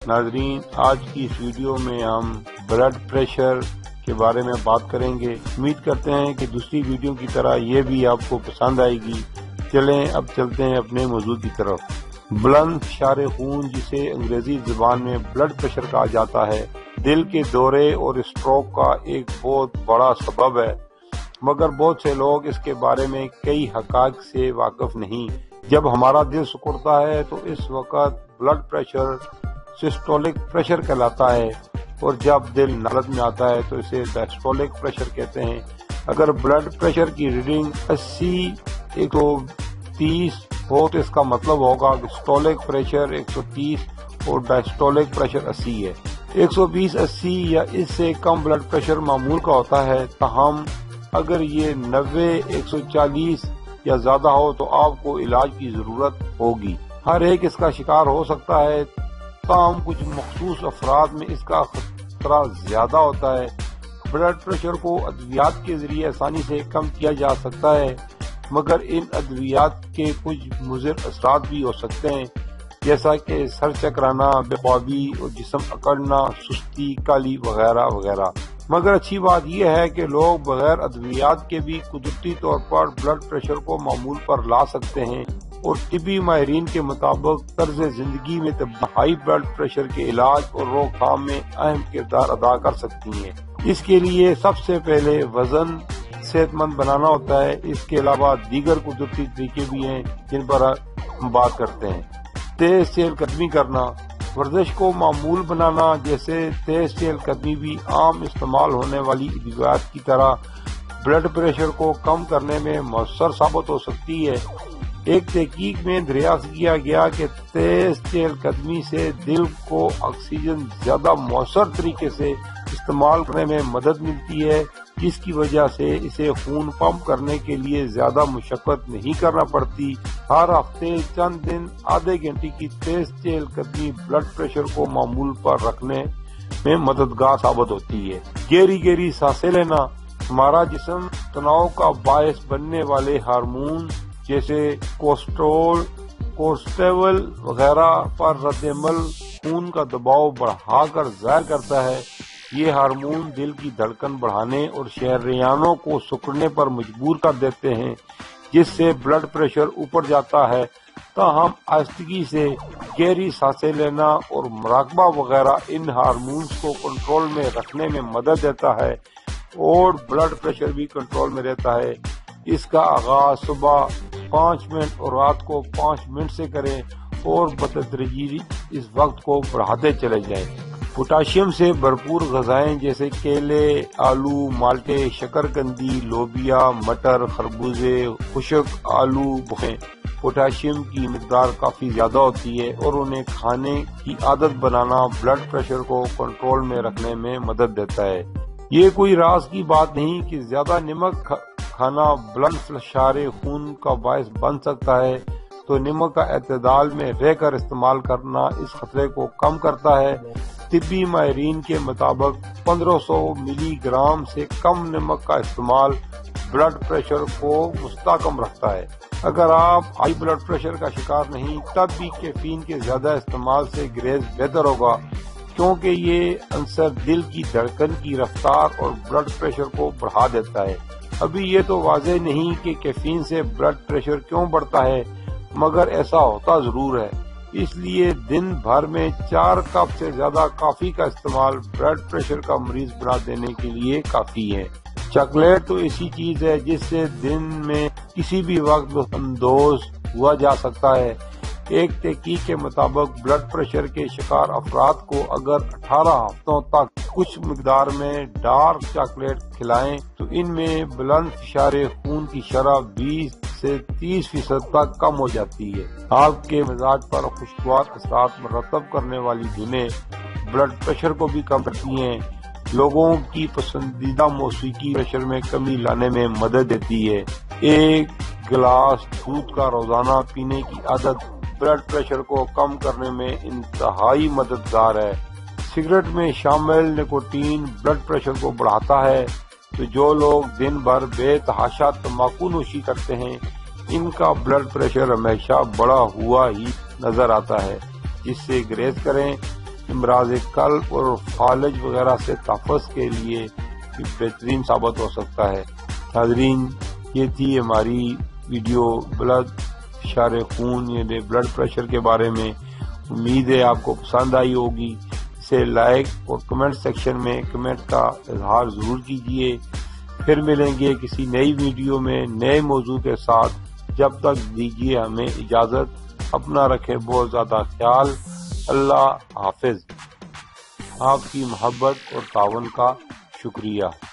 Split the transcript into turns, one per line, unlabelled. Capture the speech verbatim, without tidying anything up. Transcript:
ناظرین، آج کی اس ویڈیو میں ہم بلڈ پریشر کے بارے میں بات کریں گے۔ امید کرتے ہیں کہ دوسری ویڈیو کی طرح یہ بھی آپ کو پسند آئے گی۔ چلیں اب چلتے ہیں اپنے موضوع کی طرف۔ بلند فشار خون، جسے انگریزی زبان میں بلڈ پریشر کہا جاتا ہے، دل کے دورے اور اسٹروک کا ایک بہت بڑا سبب ہے، مگر بہت سے لوگ اس کے بارے میں کئی حقائق سے واقف نہیں۔ جب ہمارا دل سکڑتا ہے تو اس وقت بلڈ پریشر سسٹولک پریشر کہلاتا ہے، اور جب دل نالت میں آتا ہے تو اسے ڈائسٹولک پریشر کہتے ہیں۔ اگر بلڈ پریشر کی ریڈنگ اسی ایک سو تیس ہو تو اس کا مطلب ہوگا کہ سسٹولک پریشر ایک سو تیس اور ڈائسٹولک پریشر اسی ہے۔ ایک سو بیس اسی یا اس سے کم بلڈ پریشر معمول کا ہوتا ہے، تاہم اگر یہ نوے ایک سو چالیس یا زیادہ ہو تو آپ کو علاج کی ضرورت ہوگی۔ ہر ایک اس کا شکار ہو سکتا ہے، تاہم کچھ مخصوص افراد میں اس کا خطرہ زیادہ ہوتا ہے۔ بلڈ پریشر کو ادویات کے ذریعے آسانی سے کم کیا جا سکتا ہے، مگر ان ادویات کے کچھ مضر اثرات بھی ہو سکتے ہیں، جیسا کہ سر چکرانا، بے خوابی اور جسم اکڑنا، سستی، کالی وغیرہ وغیرہ۔ مگر اچھی بات یہ ہے کہ لوگ بغیر ادویات کے بھی قدرتی طور پر بلڈ پریشر کو معمول پر لا سکتے ہیں، اور طبی ماہرین کے مطابق طرز زندگی میں تبدیلی ہائی بلڈ پریشر کے علاج اور روک تھام میں اہم کردار ادا کر سکتی ہیں۔ اس کے لیے سب سے پہلے وزن صحت مند بنانا ہوتا ہے۔ اس کے علاوہ دیگر قدرتی طریقے بھی ہیں جن پر ہم بات کرتے ہیں۔ تیز چہل قدمی کرنا، ورزش کو معمول بنانا، جیسے تیز چہل قدمی بھی عام استعمال ہونے والی ادویات کی طرح بلڈ پریشر کو کم کرنے میں مؤثر ثابت ہو سکتی ہے۔ ایک تحقیق میں دریافت کیا گیا کہ تیز چہل قدمی سے دل کو آکسیجن زیادہ مؤثر طریقے سے استعمال کرنے میں مدد ملتی ہے، جس کی وجہ سے اسے خون پمپ کرنے کے لیے زیادہ مشقت نہیں کرنا پڑتی۔ ہر ہفتے چند دن آدھے گھنٹے کی تیز چہل قدمی بلڈ پریشر کو معمول پر رکھنے میں مددگار ثابت ہوتی ہے۔ گہری گہری سانسیں لینا، ہمارا جسم تناؤ کا باعث بننے والے ہارمون جیسے کوسٹرول، کورٹیزول وغیرہ پر رد عمل خون کا دباؤ بڑھا کر ظاہر کرتا ہے۔ یہ ہارمون دل کی دھڑکن بڑھانے اور شریانوں کو سکڑنے پر مجبور کر دیتے ہیں، جس سے بلڈ پریشر اوپر جاتا ہے۔ تاہم آہستگی سے گہری سانسیں لینا اور مراقبہ وغیرہ ان ہارمونز کو کنٹرول میں رکھنے میں مدد دیتا ہے، اور بلڈ پریشر بھی کنٹرول میں رہتا ہے۔ اس کا آغاز صبح پانچ منٹ اور رات کو پانچ منٹ سے کریں، اور بتدریج اس وقت کو بڑھاتے چلے جائیں۔ پوٹاشیم سے بھرپور غذائیں جیسے کیلے، آلو، مالٹے، شکرکندی، لوبیا، مٹر، خربوزے، خشک آلو بخیں پوٹاشیم کی مقدار کافی زیادہ ہوتی ہے، اور انہیں کھانے کی عادت بنانا بلڈ پریشر کو کنٹرول میں رکھنے میں مدد دیتا ہے۔ یہ کوئی راز کی بات نہیں کہ زیادہ نمک کھانا بلند فشار خون کا باعث بن سکتا ہے، تو نمک کا اعتدال میں رہ کر استعمال کرنا اس خطرے کو کم کرتا ہے۔ طبی ماہرین کے مطابق پندرہ سو ملی گرام سے کم نمک کا استعمال بلڈ پریشر کو مستحکم رکھتا ہے۔ اگر آپ ہائی بلڈ پریشر کا شکار نہیں، تب بھی کیفین کے زیادہ استعمال سے گریز بہتر ہوگا، کیونکہ یہ عنصر دل کی دھڑکن کی رفتار اور بلڈ پریشر کو بڑھا دیتا ہے۔ ابھی یہ تو واضح نہیں کہ کیفین سے بلڈ پریشر کیوں بڑھتا ہے، مگر ایسا ہوتا ضرور ہے۔ اس لیے دن بھر میں چار کپ سے زیادہ کافی کا استعمال بلڈ پریشر کا مریض بنا دینے کے لیے کافی ہے۔ چاکلیٹ تو ایسی چیز ہے جس سے دن میں کسی بھی وقت لطف اندوز ہوا جا سکتا ہے۔ ایک تحقیق کے مطابق بلڈ پریشر کے شکار افراد کو اگر اٹھارہ ہفتوں تک کچھ مقدار میں ڈارک چاکلیٹ کھلائیں تو ان میں بلند فشار خون کی شرح بیس سے تیس فیصد تک کم ہو جاتی ہے۔ آپ کے مزاج پر خوشگوار اثرات مرتب کرنے والی دھنیں بلڈ پریشر کو بھی کم کرتی ہیں۔ لوگوں کی پسندیدہ موسیقی پریشر میں کمی لانے میں مدد دیتی ہے۔ ایک گلاس دودھ کا روزانہ پینے کی عادت بلڈ پریشر کو کم کرنے میں انتہائی مددگار ہے۔ سگریٹ میں شامل نکوٹین بلڈ پریشر کو بڑھاتا ہے، تو جو لوگ دن بھر بے تحاشا تمباکو نوشی کرتے ہیں ان کا بلڈ پریشر ہمیشہ بڑھا ہوا ہی نظر آتا ہے، جس سے گریز کریں۔ امراض قلب اور فالج وغیرہ سے تحفظ کے لیے بہترین ثابت ہو سکتا ہے۔ ناظرین، یہ تھی ہماری ویڈیو بلڈ فشار خون یعنی بلڈ پریشر کے بارے میں۔ امید ہے آپ کو پسند آئی ہوگی۔ اسے لائک اور کمنٹ سیکشن میں کمنٹ کا اظہار ضرور کیجیے۔ پھر ملیں گے کسی نئی ویڈیو میں نئے موضوع کے ساتھ۔ جب تک دیجیے ہمیں اجازت، اپنا رکھیں بہت زیادہ خیال۔ اللہ حافظ۔ آپ کی محبت اور تعاون کا شکریہ۔